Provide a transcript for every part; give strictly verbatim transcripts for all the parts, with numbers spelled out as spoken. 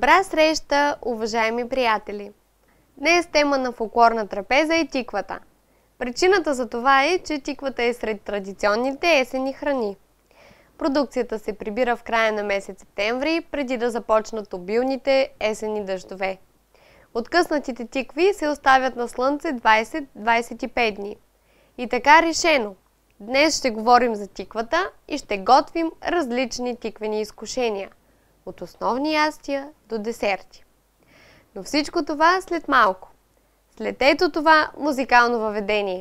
Добра среща, уважаеми приятели! Днес тема на фолклорна трапеза е тиквата. Причината за това е, че тиквата е сред традиционните есенни храни. Продукцията се прибира в края на месец септември, преди да започнат обилните есенни дъждове. Откъснатите тикви се оставят на слънце двайсет до двайсет и пет дни. И така решено! Днес ще говорим за тиквата и ще готвим различни тиквени изкушения. От основни ястия до десерти. Но всичко това след малко. След ето това музикално въведение.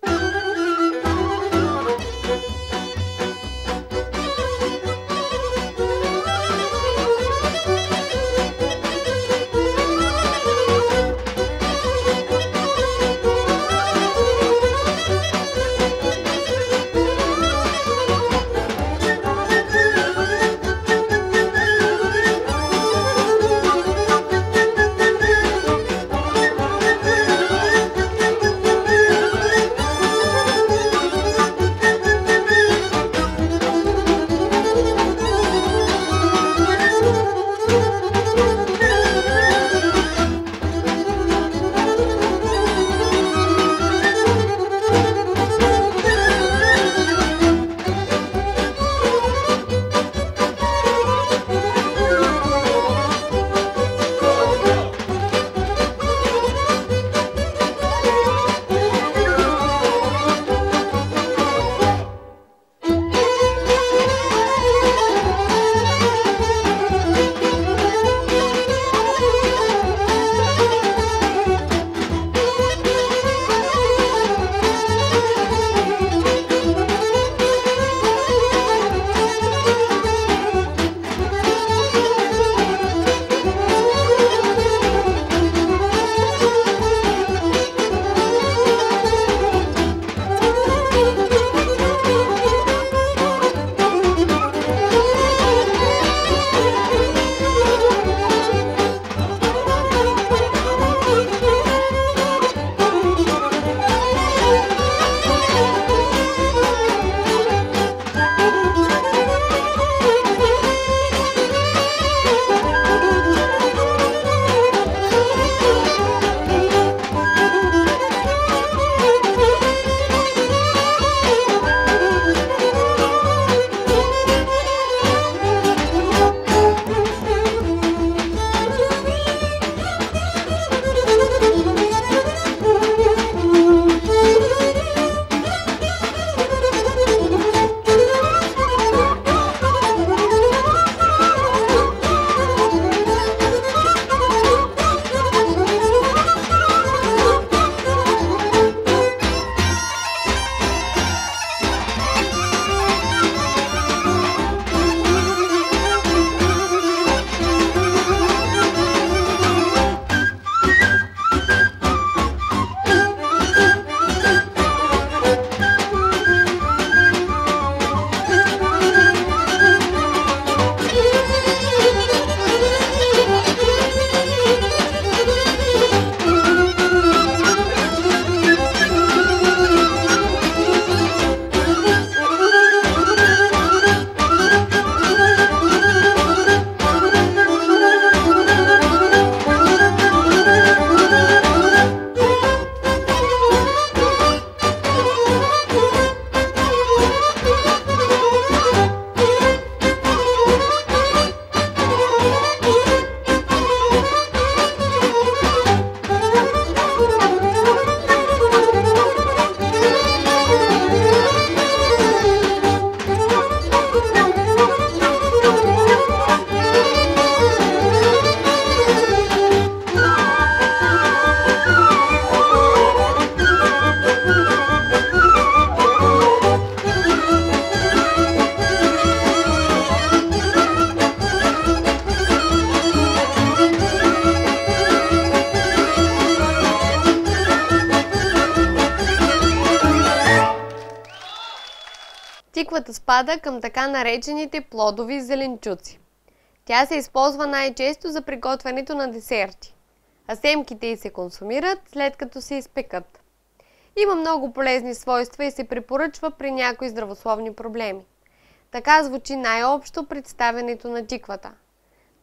Тиквата спада към така наречените плодови зеленчуци. Тя се използва най-често за приготвянето на десерти, а семките й се консумират след като се изпекат. Има много полезни свойства и се препоръчва при някои здравословни проблеми. Така звучи най-общо представянето на тиквата.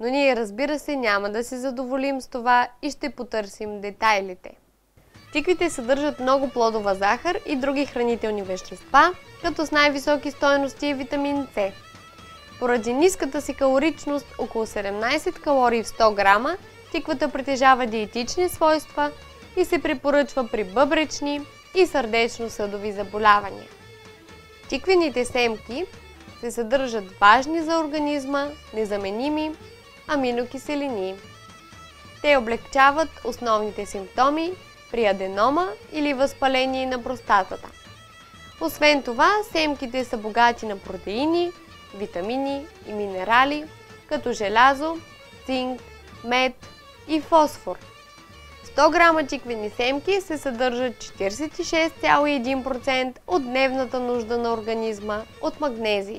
Но ние, разбира се, няма да се задоволим с това и ще потърсим детайлите. Тиквите съдържат много плодова захар и други хранителни вещества, като с най-високи стойности е витамин С. Поради ниската си калоричност, около седемнайсет калории в сто грама, тиквата притежава диетични свойства и се препоръчва при бъбречни и сърдечно-съдови заболявания. Тиквените семки се съдържат важни за организма незаменими аминокиселини. Те облегчават основните симптоми при аденома или възпаление на простатата. Освен това, семките са богати на протеини, витамини и минерали, като желязо, цинк, мед и фосфор. В сто грама тиквени семки се съдържат четирийсет и шест цяло и един процента от дневната нужда на организма от магнезий.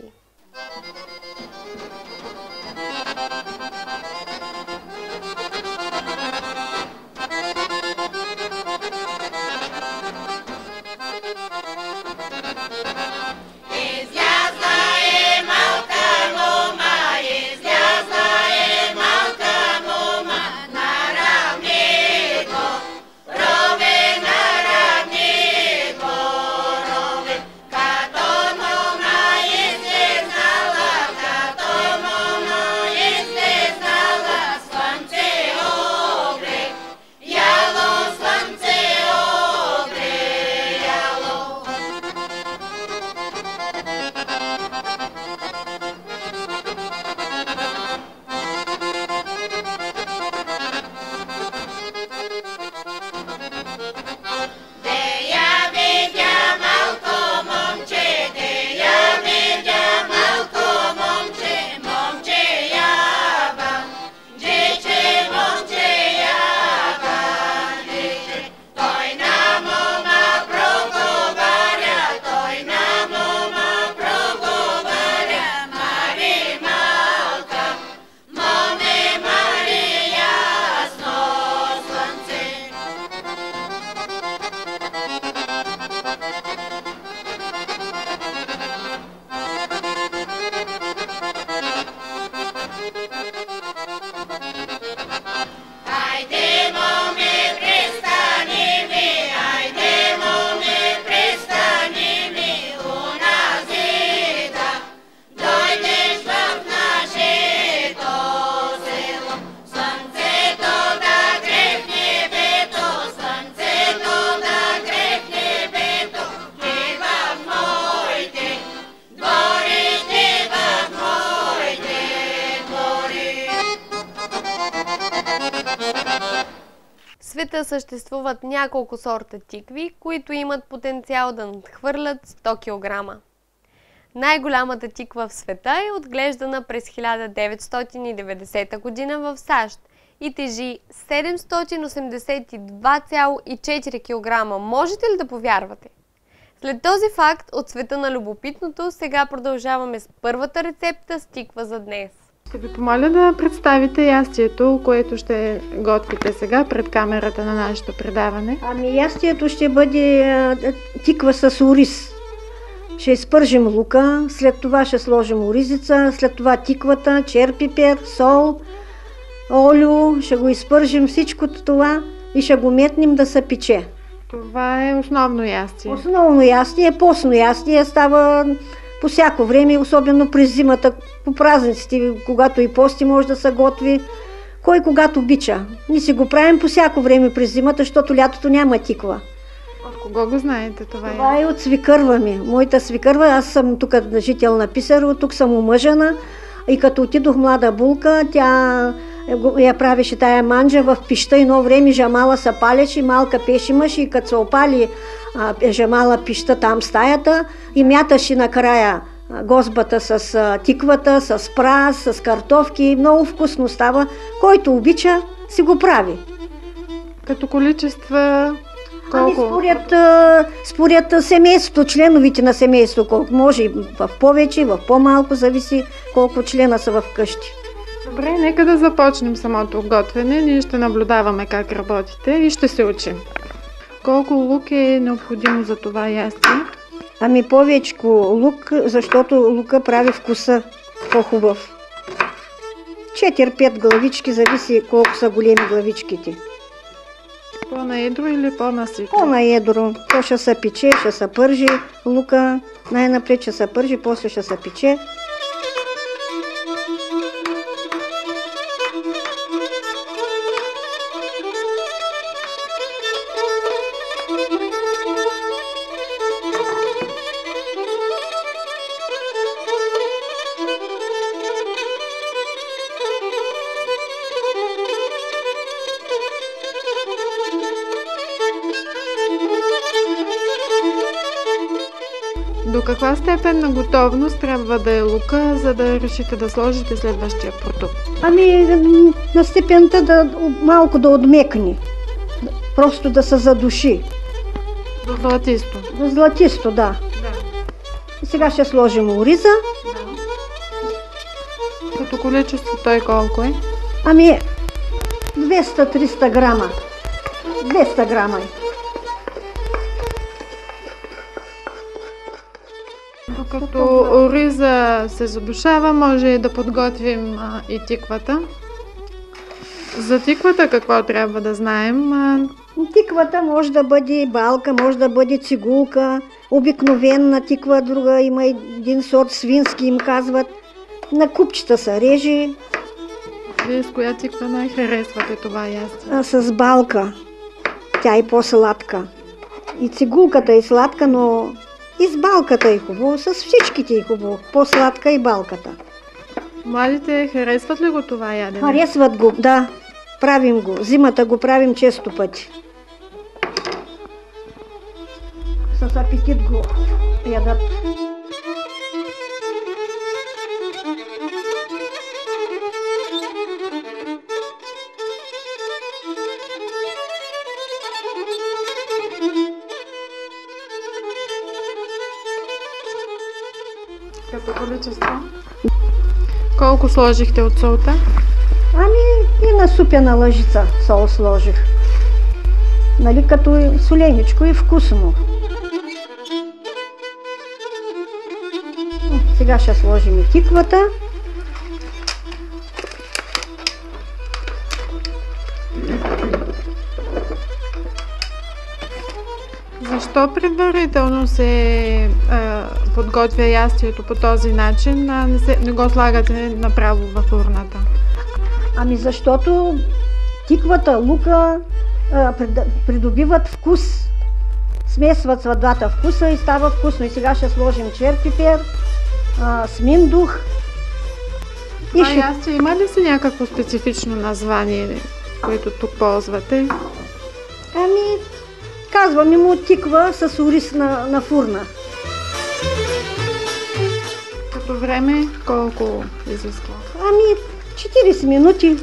В света съществуват няколко сорта тикви, които имат потенциал да надхвърлят сто килограма. Най-голямата тиква в света е отглеждана през хиляда деветстотин и деветдесета година в САЩ и тежи седемстотин осемдесет и два цяло и четири килограма. Можете ли да повярвате? След този факт от света на любопитното, сега продължаваме с първата рецепта с тиква за днес. Ще ви помоля да представите ястието, което ще готвите сега пред камерата на нашето предаване. Ами ястието ще бъде а, тиква с ориз. Ще изпържим лука, след това ще сложим оризица, след това тиквата, черпипер, сол, олио, ще го изпържим всичко това и ще го метнем да се пече. Това е основно ястие. Основно ястие, постно ястие става по всяко време, особено през зимата, по празниците, когато и пости може да се готви. Кой когато обича. Ние си го правим по всяко време през зимата, защото лятото няма тиква. От кого го знаете това? Това е от свикърва ми. Моята свикърва, аз съм тук жител на Писарово, тук съм омъжена и като отидох млада булка, тя я правеше тая манджа в пища, едно време жамала се палеше, малка пеш имаше и като се опали а, жамала пища там стаята и мяташе накрая гозбата с а, тиквата, с прас, с картофки. Много вкусно става. Който обича, си го прави. Като количества колко? Ами според, според семейството, членовите на семейството, колко може, в повече, в по-малко, зависи колко члена са в къщи. Добре, нека да започнем самото готвене. Ние ще наблюдаваме как работите и ще се учим. Колко лук е необходимо за това ястие? Ами повечко лук, защото лука прави вкуса по-хубав. четири-пет главички, зависи колко са големи главичките. По-на едро или по-наситно? По-на едро. То ще се пече, ще се пържи лука. Най-напред ще се пържи, после ще се пече. До каква степен на готовност трябва да е лука, за да решите да сложите следващия продукт? Ами на степента да малко да отмекне. Просто да се задуши. До златисто? До златисто, да. Да. И сега ще сложим ориза. Да. Като количество той колко е? Ами двеста-триста грама. двеста грама е. Докато ориза се задушава, може да подготвим а, и тиквата. За тиквата какво трябва да знаем? А... Тиквата може да бъде балка, може да бъде цигулка, обикновена тиква, друга има един сорт свински, им казват. На купчета се реже. Вие с коя тиква най-харесвате това ястие? А, с балка. Тя е по-сладка. И цигулката е сладка, но и с балката е хубаво, с всичките е хубаво. По-сладка и балката. Младите харесват ли го това ядене? Харесват го, да. Правим го. Зимата го правим често пъти. С апетит го ядат. Като количество? Колко сложихте от солта? Ами и на супена лъжица сол сложих. Нали, като соленичко и вкусно. Сега ще сложим и тиквата. Защо предварително се а, подготвя ястието по този начин, а не, се, не го слагате направо в урната? Ами защото тиквата, лука а, придобиват вкус. Смесват с двата вкуса и става вкусно. И сега ще сложим черпипер, а, сминдух. Това ще... ястие има ли си някакво специфично название, което тук ползвате? Ами, казваме му тиква с ориз на, на фурна. Като време колко изисква? Ами, четирийсет минути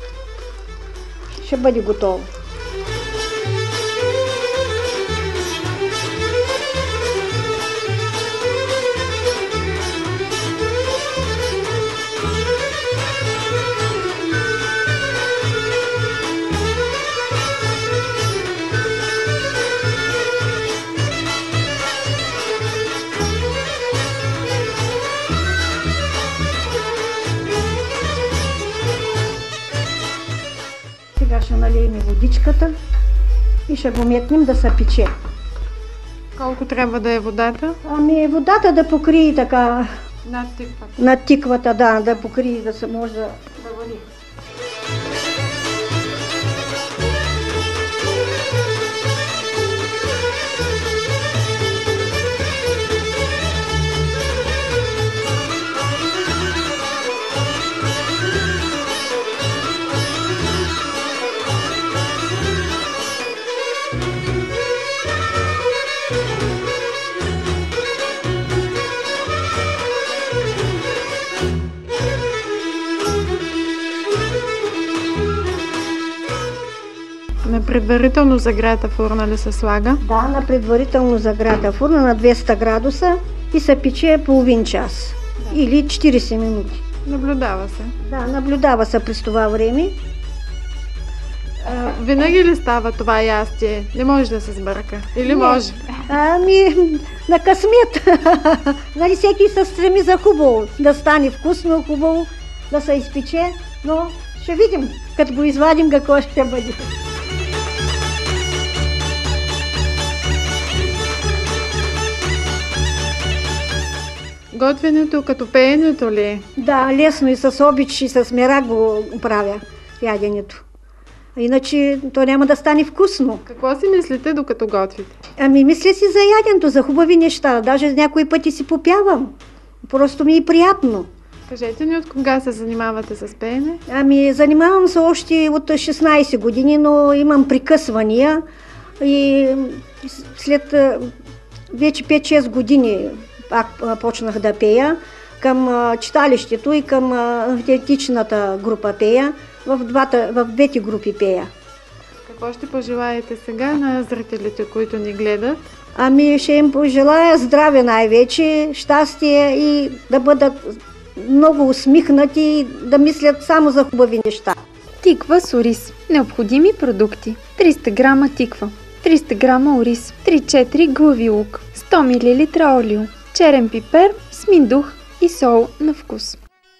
ще бъде готово. Сега ще налием водичката и ще го метнем да се пече. Колко трябва да е водата? Ами водата да покрие така Над тиквата. над тиквата, да, да покрие, да се може да, да вари. На предварително загрята фурна ли се слага? Да, на предварително загрята фурна на двеста градуса и се пече половин час да. Или четирийсет минути. Наблюдава се? Да, наблюдава се през това време. А, винаги ли става това ястие? Не може да се сбърка? Или не. Може? Ами, на късмет. Нали всеки се стреми за хубаво. Да стане вкусно, хубаво, да се изпече. Но ще видим, като го извадим, какво ще бъде. Готвенето като пеенето ли е? Да, лесно и с обич и с мерак го правя яденето. Иначе то няма да стане вкусно. Какво си мислите докато готвите? Ами мисля си за яденето, за хубави неща. Даже някои пъти си попявам. Просто ми е приятно. Кажете ни от кога се занимавате с пеене? Ами занимавам се още от шестнайсет години, но имам прекъсвания и след вече пет-шест години пак почнах да пея към читалището и към автентичната група пея. В, двата, в двете групи пея. Какво ще пожелаете сега на зрителите, които ни гледат? Ами ще им пожелая здраве най-вече, щастие и да бъдат много усмихнати и да мислят само за хубави неща. Тиква с ориз. Необходими продукти: триста грама тиква, триста грама ориз, три-четири глави лук, сто милилитра олио, черен пипер, сминдух и сол на вкус.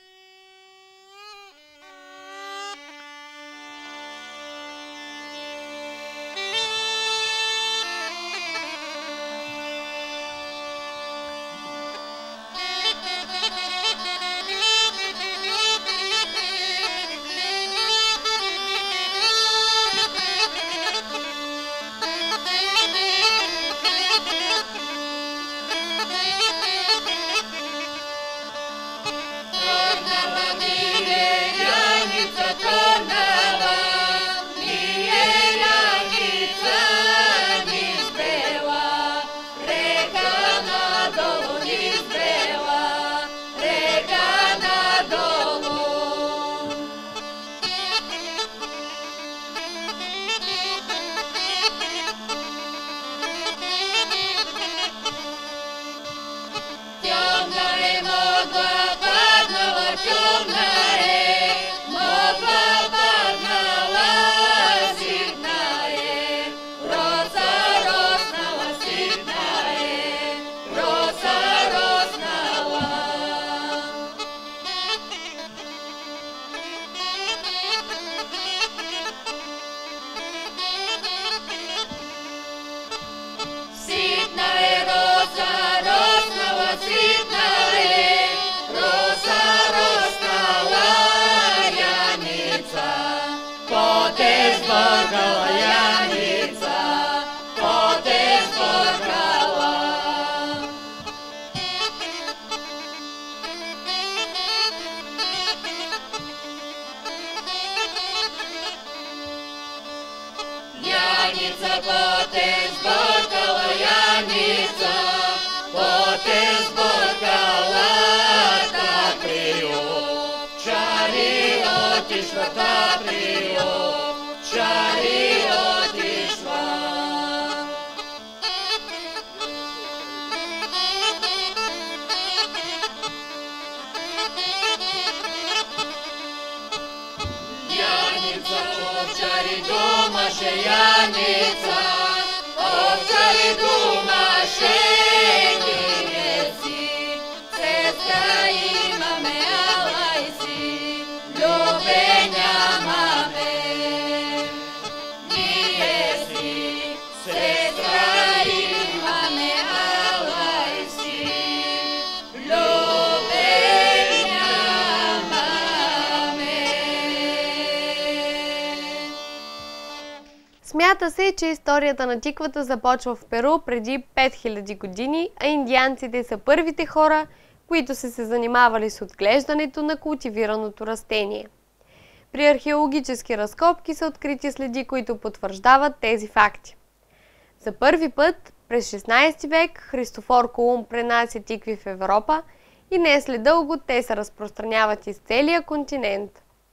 Смята се, че историята на тиквата започва в Перу преди пет хиляди години, а индианците са първите хора, които са се занимавали с отглеждането на култивираното растение. При археологически разкопки са открити следи, които потвърждават тези факти. За първи път през шестнайсети век Христофор Колумб пренася тикви в Европа и не след дълго те се разпространяват из целия континент.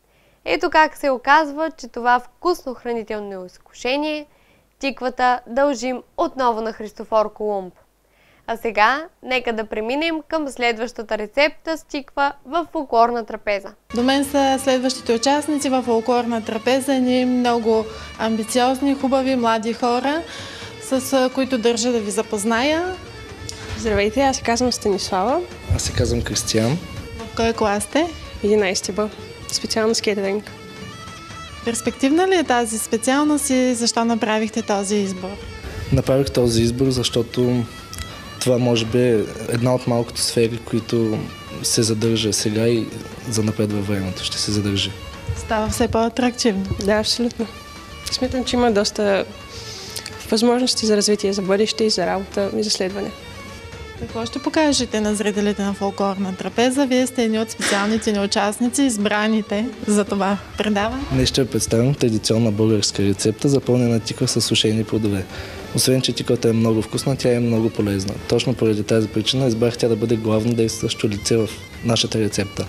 Ето как се оказва, че това вкусно хранително изкушение, тиквата, дължим отново на Христофор Колумб. А сега, нека да преминем към следващата рецепта с тиква в фолклорна трапеза. До мен са следващите участници в фолклорна трапеза, ни много амбициозни, хубави, млади хора, с които държа да ви запозная. Здравейте, аз се казвам Станислава. Аз се казвам Кристиян. В кой клас сте? единайсети Б. специалност кетеринг. Перспективна ли е тази специалност и защо направихте този избор? Направих този избор, защото това може би е една от малкото сфери, които се задържа сега и за напред във времето ще се задържи. Става все по-атрактивно. Да, абсолютно. Смятам, че има доста възможности за развитие, за бъдеще и за работа и за следване. Какво ще покажете на зрителите на фолклорна трапеза? Вие сте едни от специалните ни участници, избраните за това предаване. Днес ще представим традиционна българска рецепта за пълнена тиква с сушени плодове. Освен, че тиквата е много вкусна, тя е много полезна. Точно поради тази причина избрах тя да бъде главно действащо лице в нашата рецепта.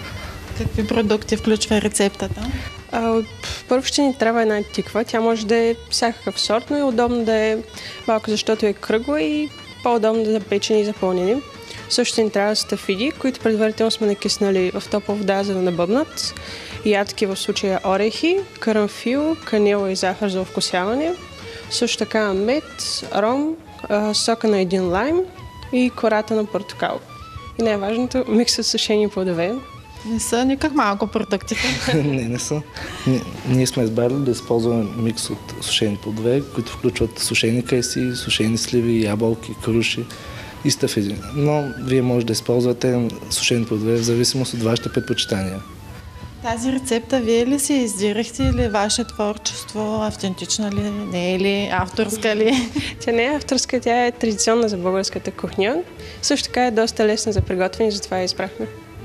Какви продукти включва рецептата? А, първо ще ни трябва една тиква. Тя може да е всякакъв сорт, но е удобно да е малко, защото е кръгла и по-удобно да са печени и запълнени. Също ни трябва стафиди, които предварително сме накиснали в топла вода, за да набъбнат. Ядки, в случая орехи, карамфил, канела и захар за овкусяване. Също така мед, ром, сока на един лайм и кората на портокал. И най-важното, микс с сушени плодове. Не са никак малко продуктите. не, не са. Ние, ние сме избрали да използваме микс от сушени плодове, които включват сушени кайси, сушени сливи, ябълки, круши и стафиди. Но вие може да използвате сушени плодове в зависимост от вашите предпочитания. Тази рецепта вие ли си издирахте или ваше творчество? Автентична ли? Не е ли? Авторска ли? Тя не е авторска, тя е традиционна за българската кухня. Също така е доста лесна за приготвяне, затова я избрахме.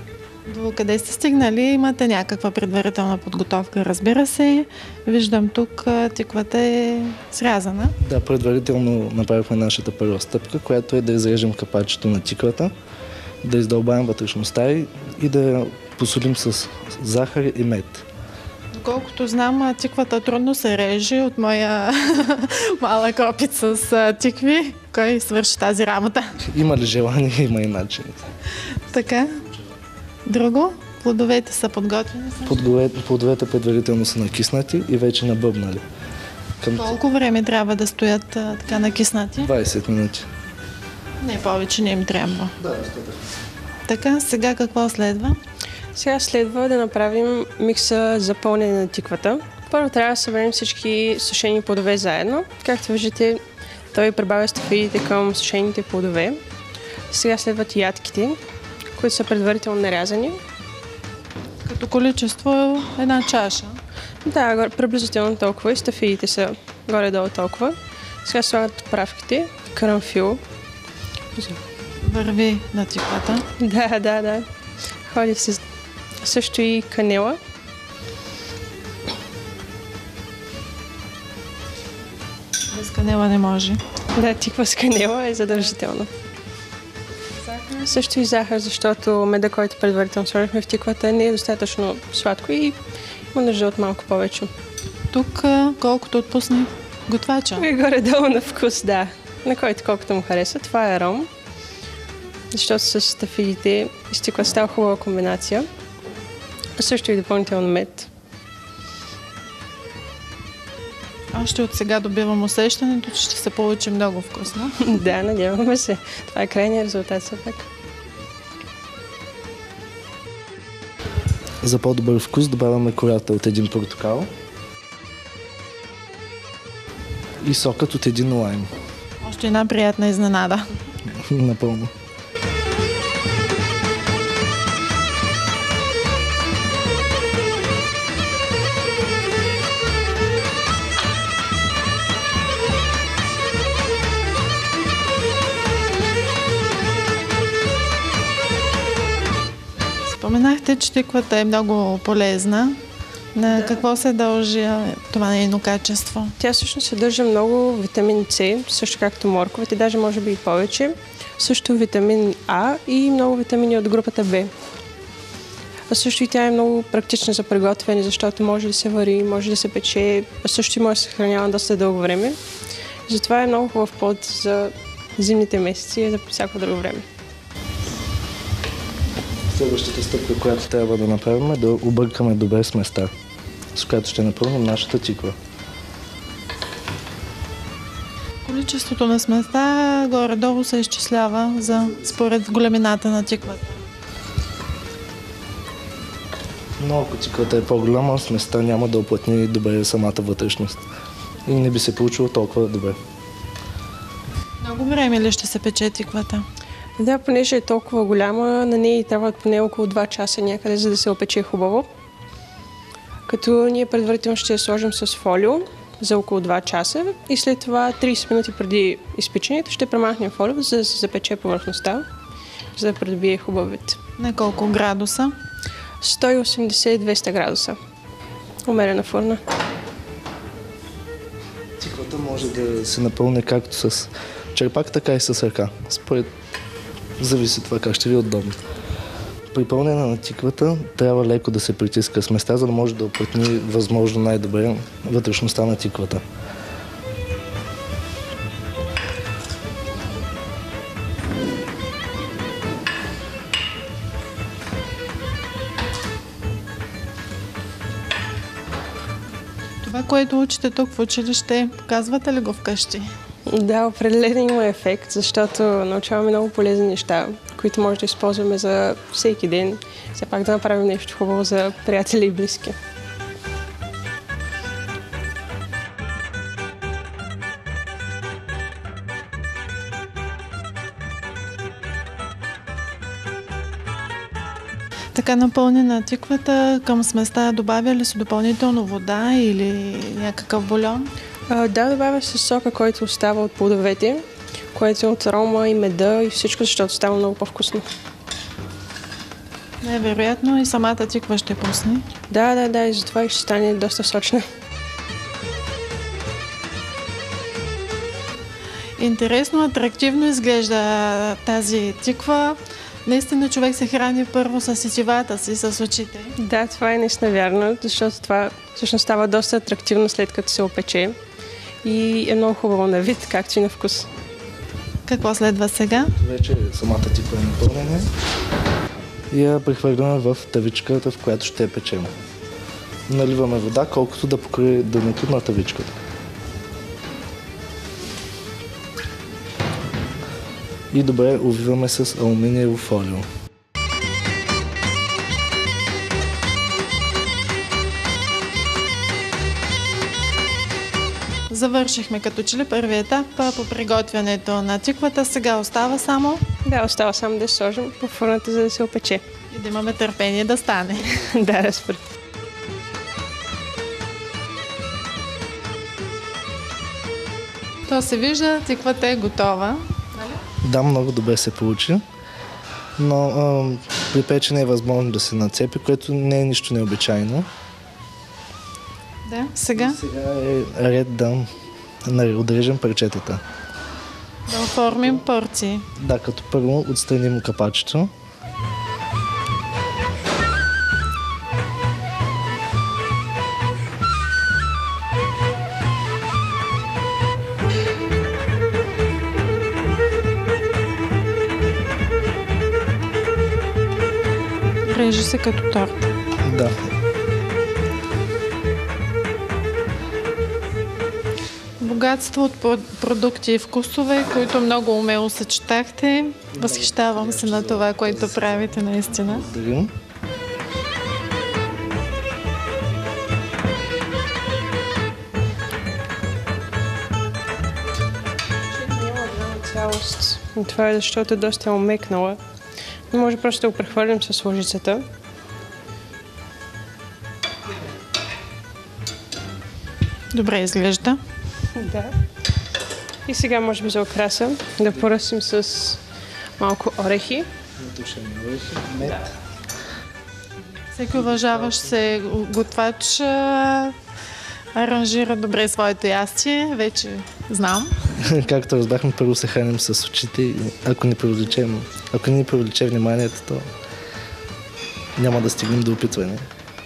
До къде сте стигнали? Имате някаква предварителна подготовка, разбира се. Виждам тук тиквата е срязана. Да, предварително направихме нашата първа стъпка, която е да изрежем капачето на тиквата, да издълбаем вътрешността и да я посолим с захар и мед. Доколкото знам, тиквата трудно се реже от моя малък опит с тикви. Кой свърши тази работа? Има ли желание, има и начин. Така. Друго? Плодовете са подготвени? Плодовете, плодовете предварително са накиснати и вече набъбнали. Към... Колко време трябва да стоят а, така накиснати? двайсет минути. Не, повече не им трябва. Да, достатъчно. Така, сега какво следва? Сега следва да направим микса за пълнене на тиквата. Първо трябва да съберем всички сушени плодове заедно. Както виждате, той прибавя стафидите към сушените плодове. Сега следват ядките, които са предварително нарязани. Като количество една чаша? Да, приблизително толкова и стафидите са горе-долу толкова. Сега слагат правките, карамфил. Върви на тиквата. Да, да, да. Ходи се също и канела. Без канела не може. Да, тиква с канела е задължително. Също и захар, защото меда, който предварително сложихме в тиквата, не е достатъчно сладко и има нужда от малко повече. Тук колкото отпусне готвача? И горе-долу на вкус, да. На който колкото му хареса. Това е ром, защото с стафидите и с тиква става хубава комбинация. А също и допълнително мед. Още от сега добивам усещането, че ще се получи много вкусно. Да, надяваме се. Това е крайният резултат все пак. За по-добър вкус добавяме кората от един портокал и сокът от един лайм. Още една приятна изненада. Напълно. Споменахте, че тиквата е много полезна. На да. Какво се дължи това нейно качество? Тя всъщност съдържа много витамин С, също както морковите, даже може би и повече. Също витамин А и много витамини от групата Б. А също и тя е много практична за приготвяне, защото може да се вари, може да се пече, а също и може да се съхранява доста дълго време. Затова е много хубав плод за зимните месеци и за всяко друго време. Следващата стъпка, която трябва да направим, е да объркаме добре сместа, с която ще напълним нашата тиква. Количеството на сместа горе-долу се изчислява за, според големината на тиквата. Но ако тиквата е по-голяма, сместа няма да оплътни добре самата вътрешност. И не би се получило толкова добре. Много време ли ще се пече тиквата? Да, понеже е толкова голяма, на нея трябва поне около два часа някъде, за да се опече хубаво. Като ние предварително ще я сложим с фолио за около два часа и след това трийсет минути преди изпечението ще премахнем фолио, за да се запече повърхността, за да придобие хубав вид. На колко градуса? сто и осемдесет до двеста градуса. Умерена фурна. Тиквата може да се напълни както с черпак, така и с ръка. Според зависи това как ще ви е удобно. При пълнене на тиквата трябва леко да се притиска сместа, за да може да оплътни възможно най-добре вътрешността на тиквата. Това, което учите тук в училище, показвате ли го вкъщи? Да, определено има ефект, защото научаваме много полезни неща, които може да използваме за всеки ден. Все пак да направим нещо хубаво за приятели и близки. Така напълнена тиквата, към сместа добавя ли се допълнително вода или някакъв бульон? А, да, добавя се сока, който остава от плодовете, което е от арома и меда и всичко, защото става много по-вкусно. Невероятно и самата тиква ще пусне. Да, да, да, и затова и ще стане доста сочна. Интересно, атрактивно изглежда тази тиква. Наистина човек се храни първо с сетивата си, с очите. Да, това е наистина вярно, защото това всъщност става доста атрактивно след като се опече и е много хубаво на вид, както и на вкус. Какво следва сега? Вече самата тиква е напълнена и я прехвърляме в тавичката, в която ще я печем. Наливаме вода, колкото да покрие дъното на тавичката. И добре увиваме с алуминиево фолио. Завършихме като че ли първи етап по приготвянето на тиквата. Сега остава само... Да, остава само да сложим по фурната, за да се опече. И да имаме търпение да стане. Да, разбира. То се вижда, тиквата е готова. Да, много добре се получи, но а, при печене е възможно да се нацепи, което не е нищо необичайно. Да, сега? И сега е ред да отрежем парчетата. Да оформим порции. Да, като първо отстраним капачето. Реже се като торт. Да. Богатство от продукти и вкусове, които много умело съчетахте. Възхищавам се на това, което правите наистина. Благодарим. Цялост. Това е защото е доста омекнала. Но може просто да го прехвърлим с лъжицата. Добре изглежда. Да. И сега може би за украса да поръсим с малко орехи. Натушени орехи, мед. Да. Всеки уважаващ се готвач аранжира добре своето ястие, вече знам. Както разбрахме, първо се храним с очите и ако не привлечем, ако не ни привлече вниманието, то няма да стигнем до опитване.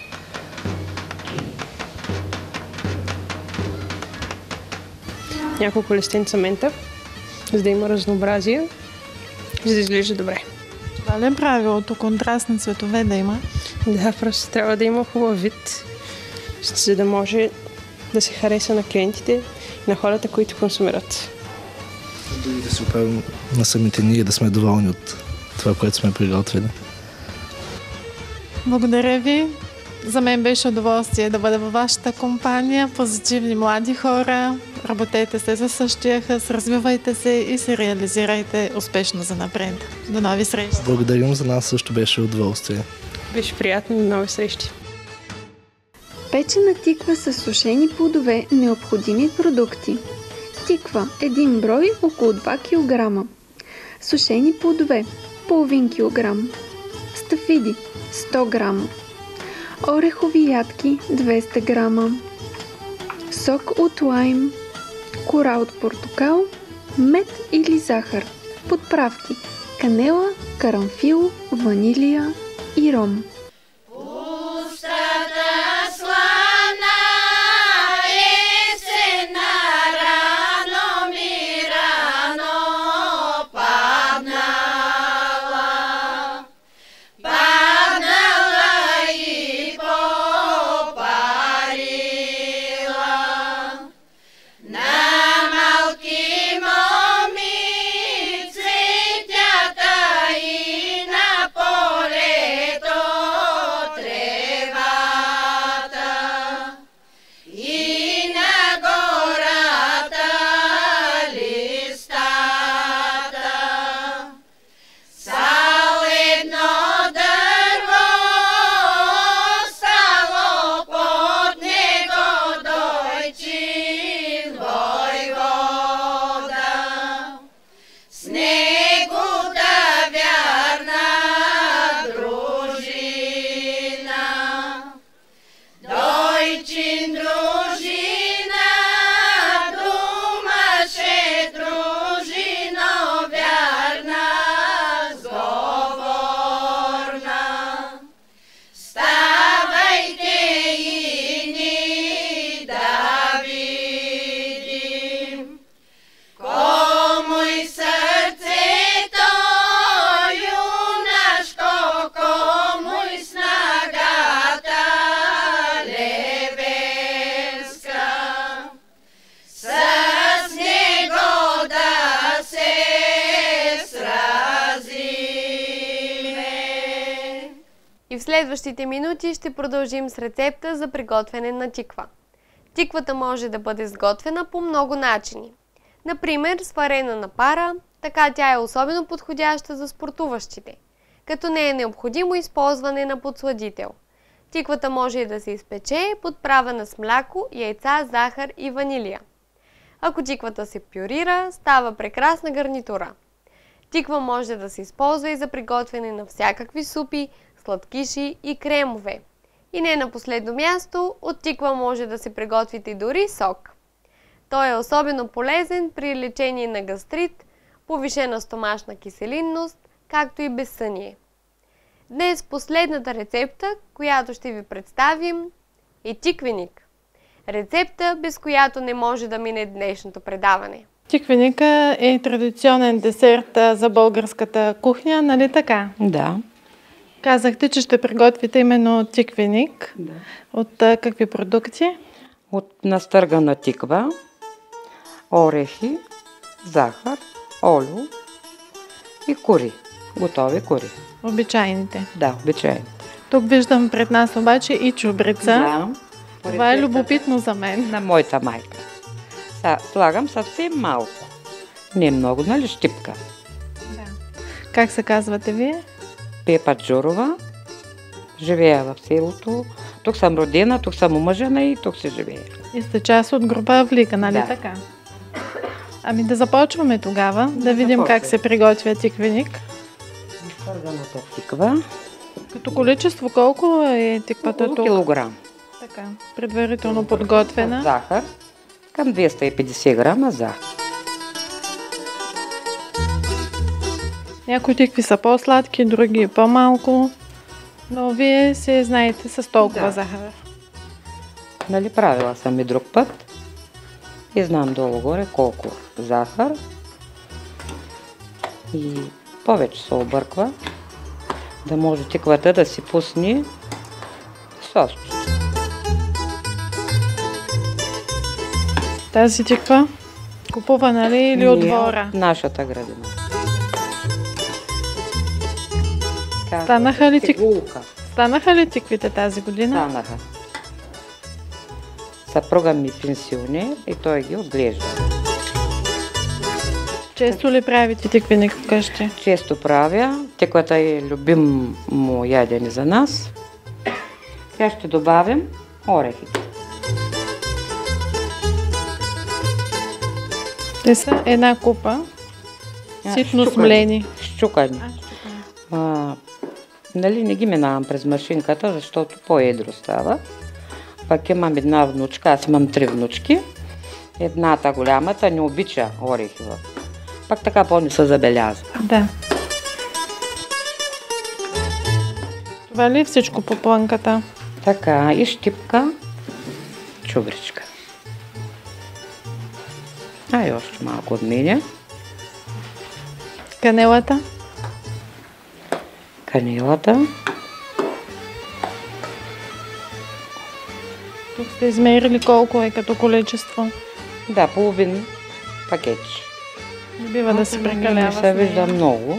Няколко листенца мента, за да има разнообразие, за да изглежда добре. Това ли е правилото? Контрастни цветове да има? Да, просто трябва да има хубав вид, за да може да се хареса на клиентите и на хората, които консумират. Дори да се оправим на самите ние, да сме доволни от това, което сме приготвили. Благодаря ви. За мен беше удоволствие да бъда във вашата компания. Позитивни млади хора. Работете се за същия хъс, развивайте се и се реализирайте успешно за напред. До нови срещи! Благодарим, за нас също беше удоволствие. Беше приятно, до нови срещи. Печена тиква с сушени плодове, необходими продукти. Тиква един брой, около два килограма. Сушени плодове половин килограм. Стафиди сто грама. Орехови ядки двеста грама. Сок от лайм, кора от портокал, мед или захар. Подправки: канела, карамфил, ванилия и ром. И в следващите минути ще продължим с рецепта за приготвяне на тиква. Тиквата може да бъде сготвена по много начини. Например, сварена на пара, така тя е особено подходяща за спортуващите, като не е необходимо използване на подсладител. Тиквата може и да се изпече, подправена с мляко, яйца, захар и ванилия. Ако тиквата се пюрира, става прекрасна гарнитура. Тиква може да се използва и за приготвяне на всякакви супи, сладкиши и кремове. И не на последно място, от тиква може да се приготвите дори сок. Той е особено полезен при лечение на гастрит, повишена стомашна киселинност, както и безсъние. Днес последната рецепта, която ще ви представим, е тиквеник. Рецепта, без която не може да мине днешното предаване. Тиквеника е традиционен десерт за българската кухня, нали така? Да. Казахте, че ще приготвите именно тиквеник. Да. От а, какви продукти? От настъргана тиква, орехи, захар, олио и кори. Готови кори. Обичайните. Да, обичайни. Тук виждам пред нас обаче и чубрица. Да. Това е любопитно за мен. На моята майка. Са, слагам съвсем малко. Не много, нали, щипка. Да. Как се казвате вие? Пепа Джурова. Живея в селото. Тук съм родена, тук съм омъжена и тук се живея. И сте част от група Авлика, нали Да. така? Ами да започваме тогава, да, Да видим започваме. как се приготвя тиквеник. Настърганата тиква. Като количество колко е тиквата Около тук? килограм. Така, предварително подготвена. Захар. Към двеста и петдесет грама захар. Някои тикви са по-сладки, други по-малко. Но вие се знаете с толкова Да. захар. Нали, правила съм и друг път. И знам долу-горе колко захар. И повече се обърква, да може тиквата да си пусне сос. Тази тиква купува, нали, или от Ние двора? от нашата градина. Станаха ли тик- Тигулка. Станаха ли тиквите тази година? Станаха. Съпруга ми пенсионер и той ги отглежда. Често ли правите тиквени вкъщи? Често правя. Тиквата е любимо ядене за нас. Сега ще добавим орехите. Те са една купа, ситно смлени. Щукани. А, нали не ги минавам през машинката, защото по-едро става. Пак имам една внучка, аз имам три внучки. Едната, голямата, не обича орехи. Пак така по-не се забелязва. Да. Това ли е всичко по плънката? Така, и щипка, чубричка. А и още малко от мене. Канелата? Канелата. Тук сте измерили колко е като количество? Да, половин пакет. Не бива да се прекалява. Не се вижда много.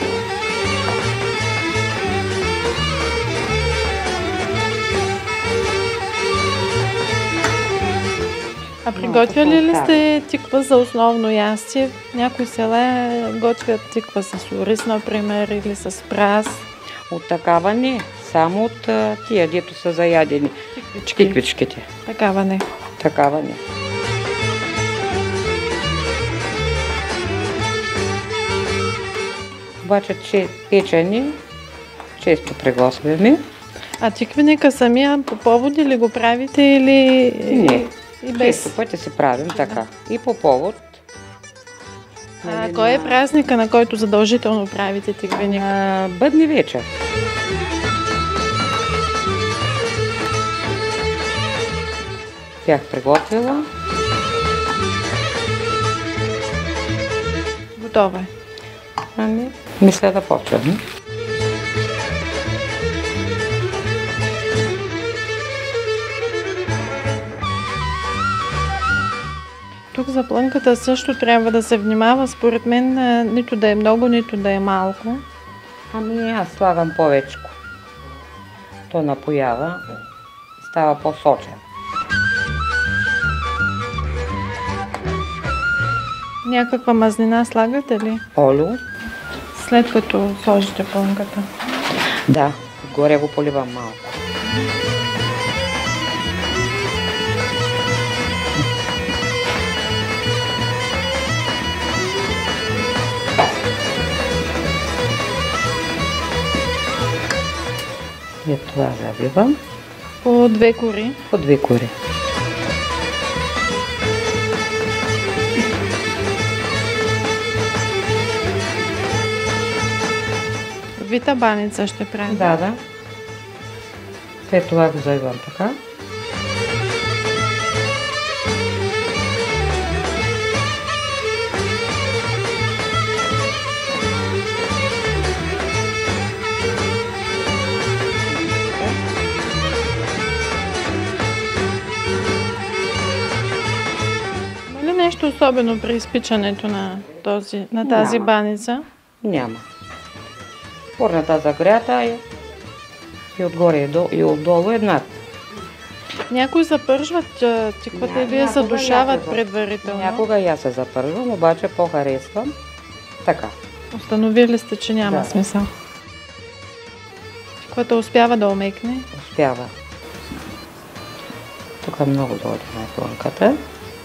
А приготвяли ли сте тиква за основно ястие? Някои села готвят тиква с ориз, например, или с прас. От такава не, само от тия, дето са заядени. Тиквичките. Такава не. Такава не. Обаче, че печени често приготвяме. А тиквеника самия по поводи ли го правите или... Не. И без... Често пъти си правим така. И по повод. А нали, кой е на- празника, на който задължително правите тиквеник? На бъдни вечер. Бях приготвила. Готово е. Ами, мисля да почвам. Тук за плънката също трябва да се внимава. Според мен а, нито да е много, нито да е малко. Ами аз слагам повечко. То напоява. Става по-сочен. Някаква мазнина слагате ли? Олио. След като сложите плънката. Да, отгоре го поливам малко. След това завивам По две кори. по две кори. Вита баница ще правим. Да, да. След това го завивам така. Има ли нещо особено при изпичането на, този, на тази Няма. баница? Няма. Порната загрята и, и отгоре и, до, и отдолу еднакво. Някои запържват а, тиквата или я Някога задушават я се- предварително. Някога и аз се запървам, обаче по-харесвам така. Установили сте, че няма Да. смисъл. Тиквата успява да омекне. Успява. Тук е много долу на плънката.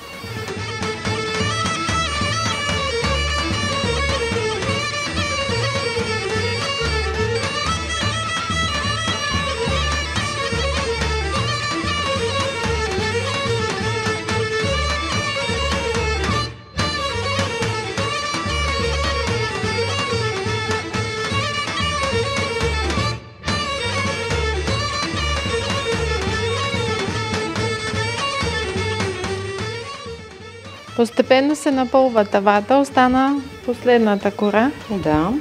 Постепенно се напълва тавата, остана последната кора. Да.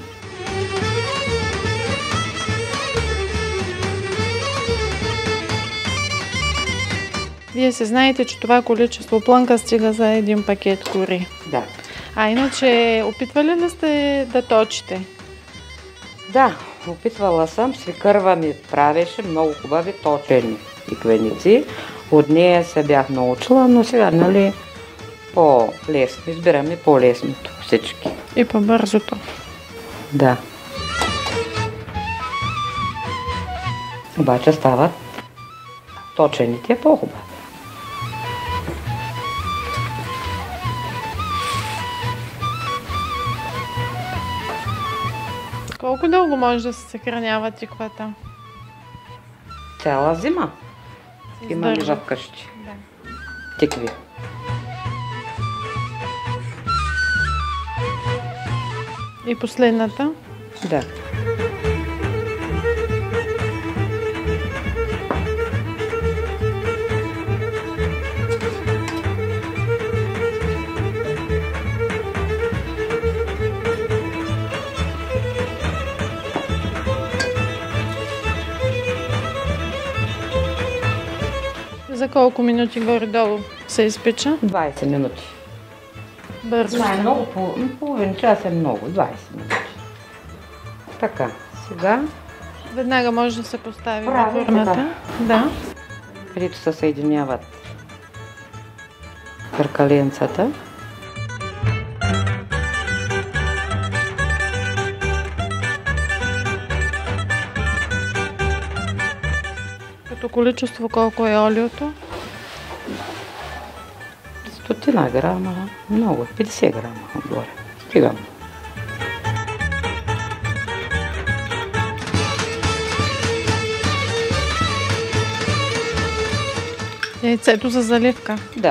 Вие се знаете, че това количество плънка стига за един пакет кори. Да. А иначе, опитвали ли сте да точите? Да, Опитвала съм, свекърва ми правеше много хубави точени тиквеници. От нея се бях научила, но сега, нали, по-лесно. Избираме по-лесното всички. И по-бързото. Да. Обаче стават точените по-хубави. Колко дълго може да се съхранява тиквата? Цяла зима. Имаме Издържа. вкъщи. Да. Тикви. И последната? Да. За колко минути горе-долу се изпича? двайсет минути. Бързо. Това е много, по- половин час е много, двайсет минути. Така, сега, Веднага може да се постави във Прави фурната. така. Да. където се съединяват къркаленцата. Като количество колко е олиото? Стотина грама, много, петдесет грама отгоре. Стигам. Яйцето за заливка. Да.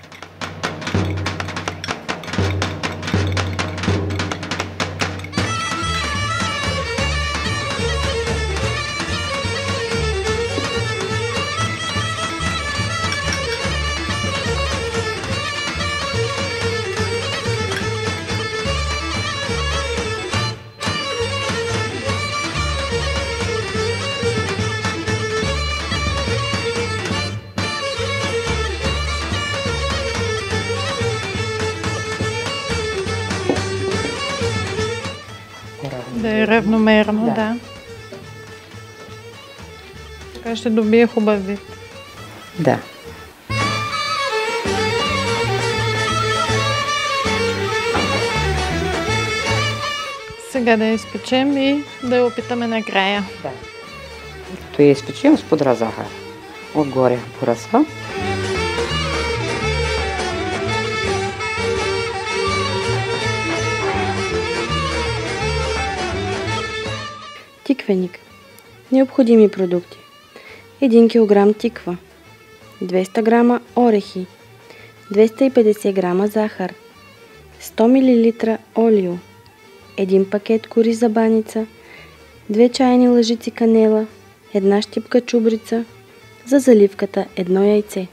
Да е равномерно, да. Да. да. Така ще добие хубав вид. Да. Сега да я изпечем и да я опитаме накрая. Да. То я изпечем с пудра захар. Отгоре поръсва. Тиквеник. Необходими продукти: един килограм тиква, двеста грама орехи, двеста и петдесет грама захар, сто милилитра олио, един пакет кори за баница, две чайни лъжици канела, една щипка чубрица, за заливката едно яйце.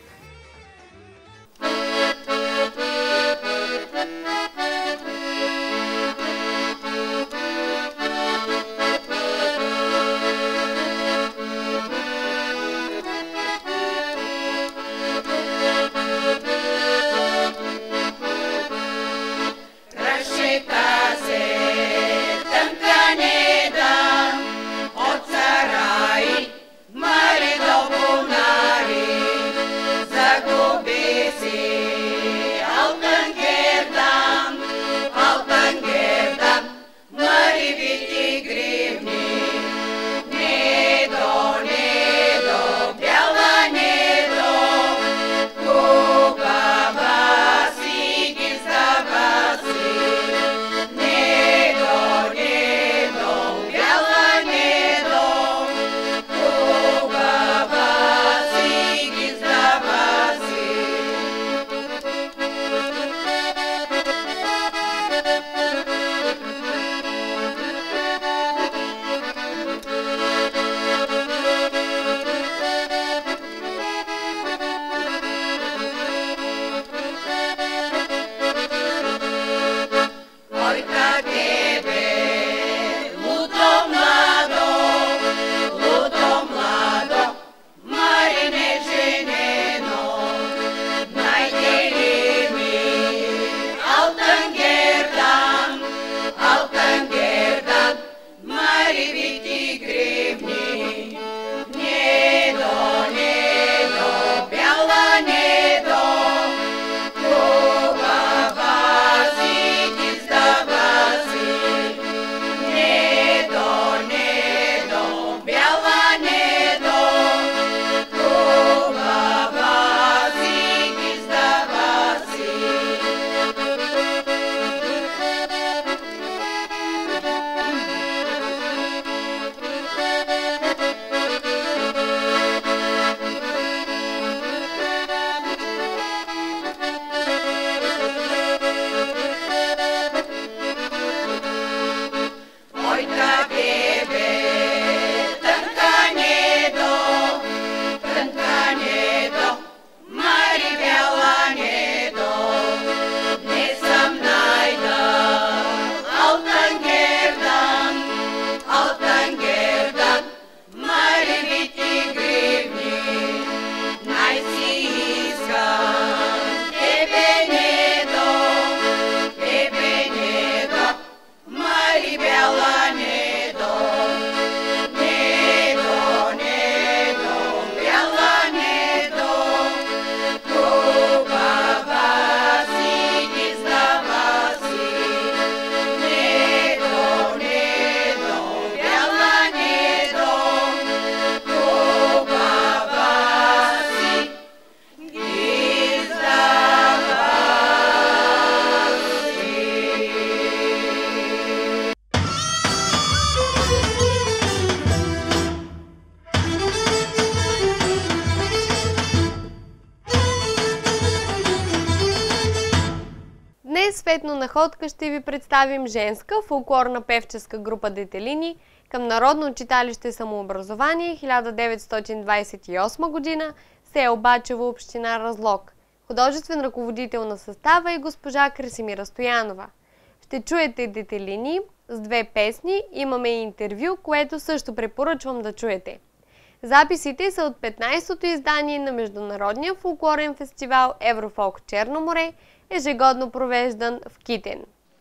късоцветна находка ще ви представим женска фолклорна певческа група Детелини към Народно читалище Самообразование хиляда деветстотин двадесет и осма година, село Бачево, община Разлог. Художествен ръководител на състава е госпожа Красимира Стоянова. Ще чуете Детелини с две песни, имаме и интервю, което също препоръчвам да чуете. Записите са от петнадесетото издание на Международния фолклорен фестивал Еврофолк Черно море, ежегодно провеждан в Китен.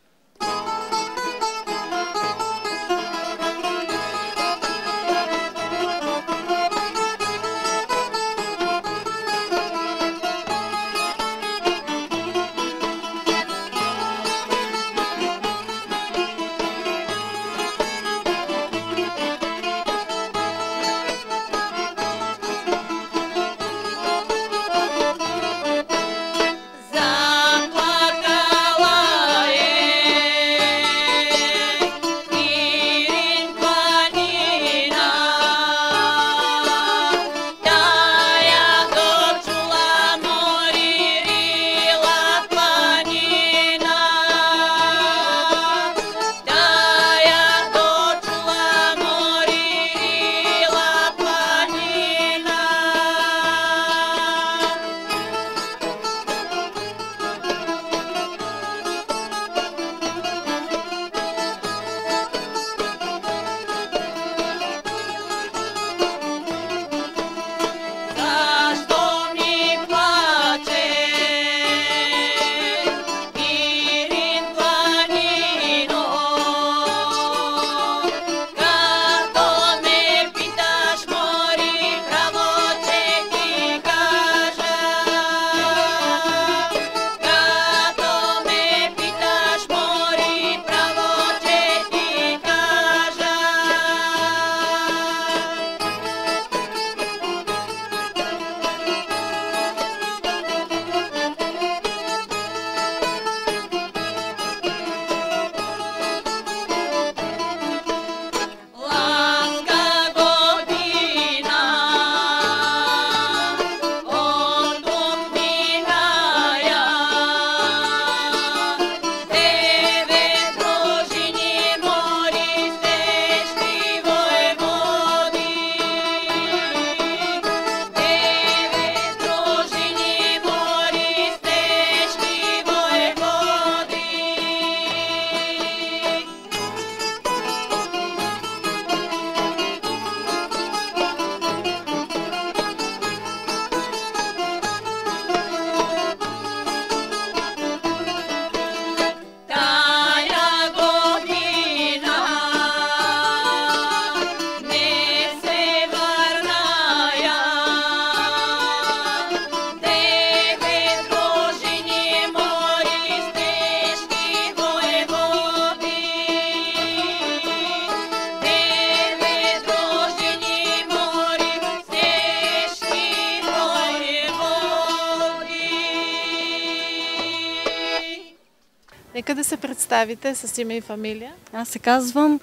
Нека да се представите с име и фамилия. Аз се казвам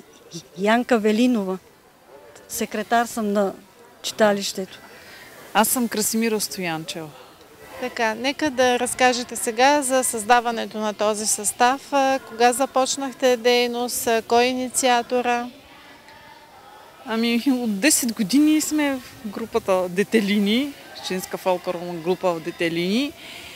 Янка Велинова. Секретар съм на читалището. Аз съм Красимира Стоянчева. Така, нека да разкажете сега за създаването на този състав. Кога започнахте дейност? Кой е инициатора? Ами от десет години сме в групата Детелини, женска фолклорна група в Детелини.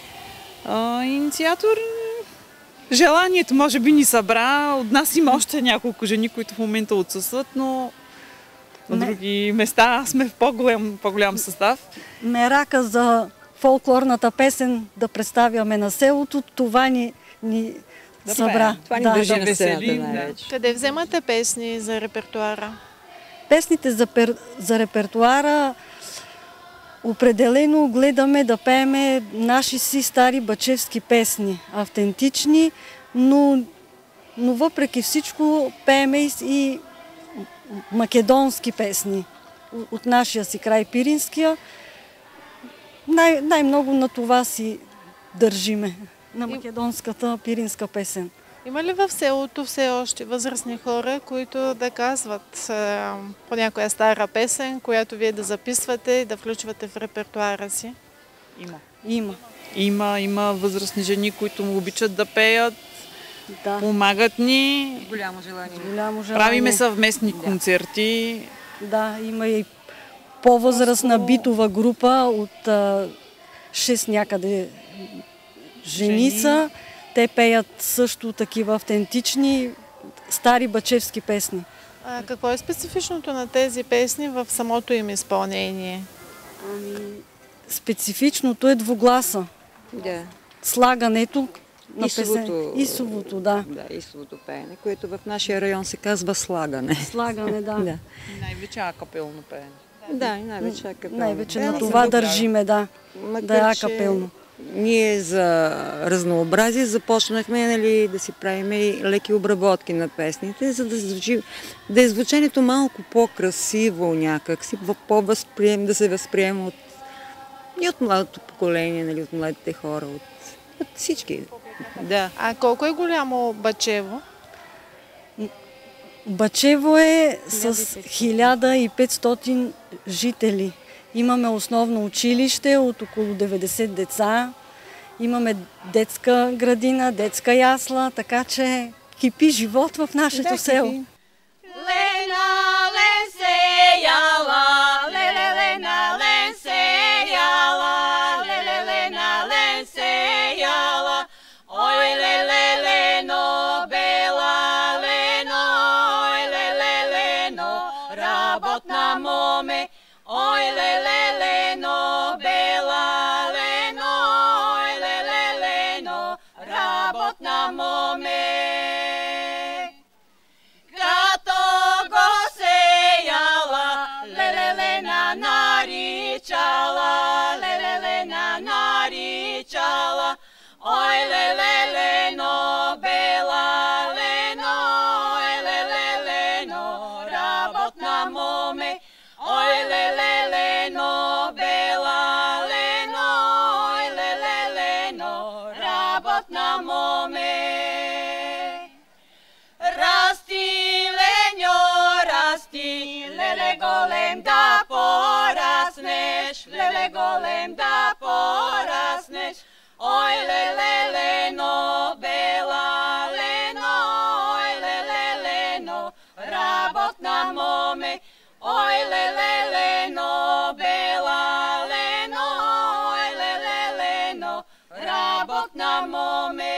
А, инициатор, желанието може би ни събра. От нас има още няколко жени, които в момента отсъстват, но на Не. други места сме в по-голям, по-голям състав. Мерака за фолклорната песен да представяме на селото, това ни, ни да, събра. Това ни да, държи да, на сцената най-вече. Къде вземате песни за репертуара? Песните за, пер... за репертуара определено гледаме да пееме наши си стари бачевски песни, автентични, но, но въпреки всичко пееме и македонски песни от нашия си край, Пиринския. Най- най-много на това си държиме, на македонската пиринска песен. Има ли в селото все още възрастни хора, които да казват е, по някоя стара песен, която вие да записвате и да включвате в репертуара си? Има. Има. Има, има възрастни жени, които му обичат да пеят, Да. помагат ни, Голямо желание. Голямо желание. правиме съвместни концерти. Да, има и по-възрастна битова група от а, шест някъде жени са. Те пеят също такива автентични стари бачевски песни. А какво е специфичното на тези песни в самото им изпълнение? Ами, специфичното е двугласа. Да. Слагането на Исовото, песен. Исовото, да. Да, исовото пеене, което в нашия район се казва слагане. Слагане, да. Да. Най-вече акапелно пеене. Да, и най-вече акапелно. Най-вече пеене. на това държиме, да. Макар, Да е че акапелно. Ние за разнообразие започнахме, нали, да си правим и леки обработки на песните, за да, звучи, да е звучението малко по-красиво някакси, по-възприем, да се възприема от, и от младото поколение, нали, от младите хора, от, от всички. Да. А колко е голямо Бачево? Бачево е с хиляда и петстотин жители. Имаме основно училище от около деветдесет деца. Имаме детска градина, детска ясла, така че кипи живот в нашето Да, село. кипи. Лена, лен се яла, леле, лена, лен се яла, леле, лена, лен се яла. Ой, леле, лено, бела, лено, ой, леле, лено, работна моме. Ой, леле, лено, бела, лено, ой, леле, лено, работна моме. Като го сеяла, леле, лена, наричала, леле, лена, наричала. Ой, леле, лено, бела, лено, ой, леле, лено, работна моме. Ой, леле, лено, бела, лено, ой, леле, лено, работна моме. Расти, леньо, расти, леле, голем да пораснеш, леле, голем да пораснеш. Ой, леле, лено, бела, лено, ой, леле, лено, работна моме. Ой, леле, лено, бела, лено, ой, леле, лено, работна моме.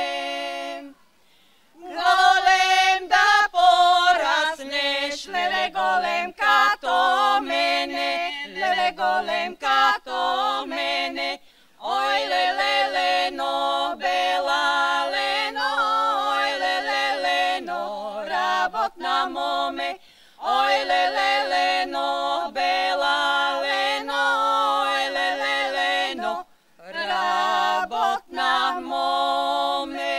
Голем да пораснеш, леле, голем като мене, леле, голем като мене. Ой, леле, лено, бела, лено, ой, леле, лено, работна моме. Ой, леле, лено, бела, лено, ой, леле, лено, работна моме.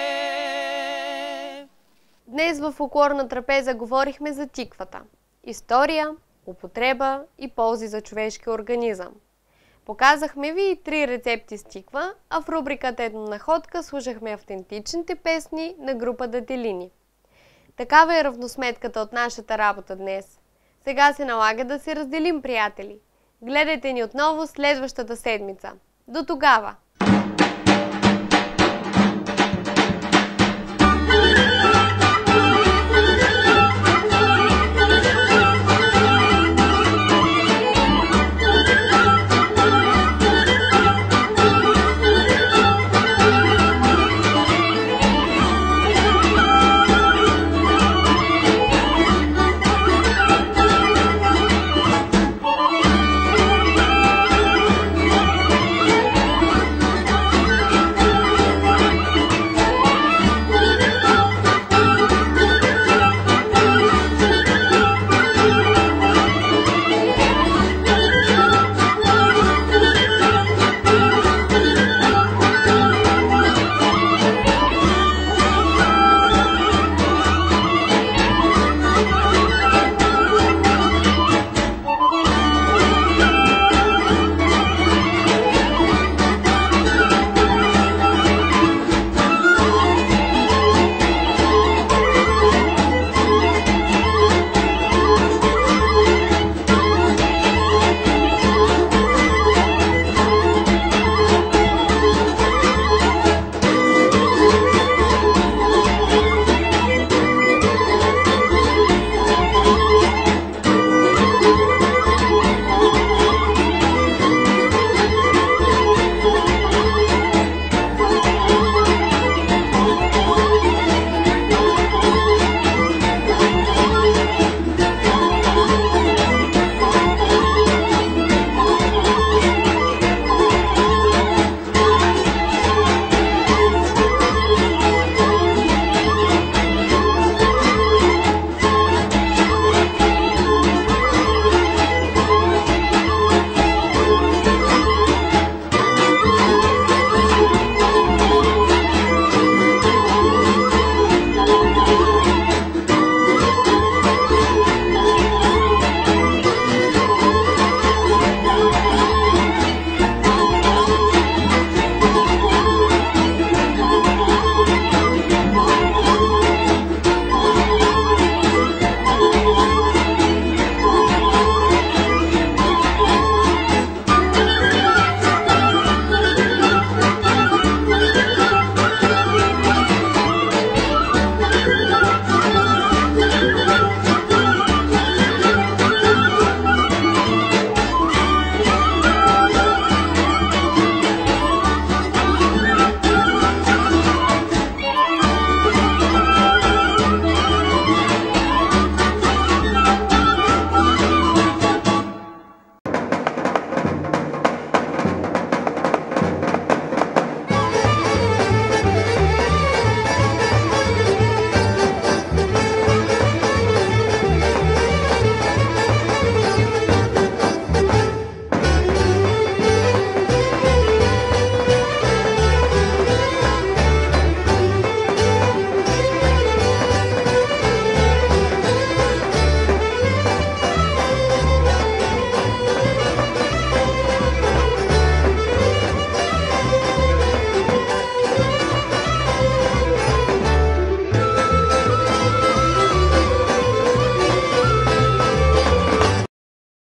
Днес в фолклорна трапеза говорихме за тиквата. История, употреба и ползи за човешкия организъм. Показахме ви и три рецепти с тиква, а в рубриката Етнонаходка слушахме автентичните песни на група Детелини. Такава е равносметката от нашата работа днес. Сега се налага да се разделим, приятели. Гледайте ни отново следващата седмица. До тогава!